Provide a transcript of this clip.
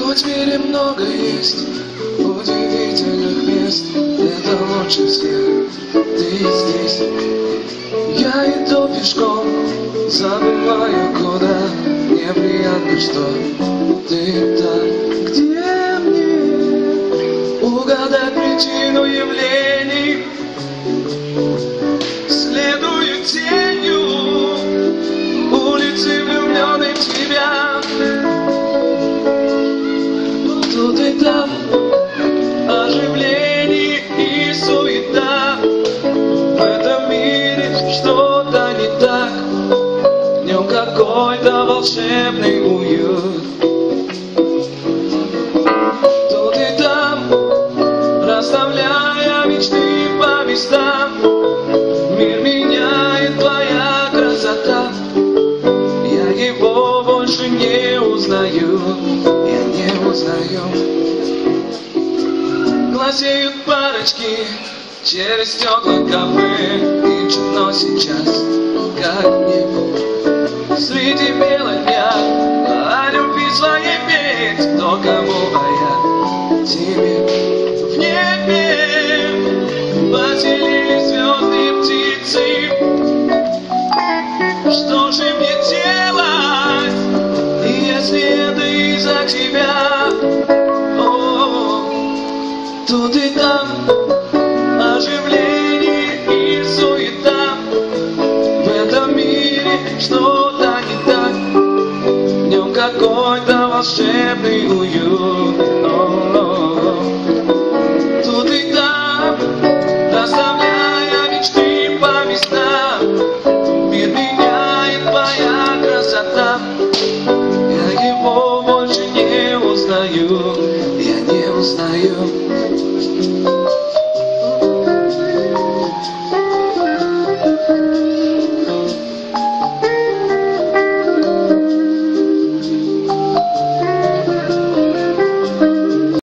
Хоть в мире много есть удивительных мест, это лучше всех ты здесь. Я иду пешком, забываю куда. Мне приятно, что ты там. Где мне угадать причину явлений? Следую тенью улицы, влюбленной в тебя. Тут и там оживление и суета. В этом мире что-то не так. В нем какой-то волшебный уют. Тут и там, расставляя мечты по местам, мир меняет твоя красота. Я его больше не узнаю. Я не узнаю. Глазеют парочки через стекла кафе, и чудно сейчас, как небо среди бела дня. О любви своей петь, кто кому, а я тебе. В небе поселились звезды и птицы. Что же мне делать, если это из-за тебя? Тут и там оживление и суета. В этом мире что-то не так. В нем какой-то волшебный уют. Тут и там, расставляя мечты по местам, мир меняет твоя красота. Я его больше не узнаю. Я не узнаю.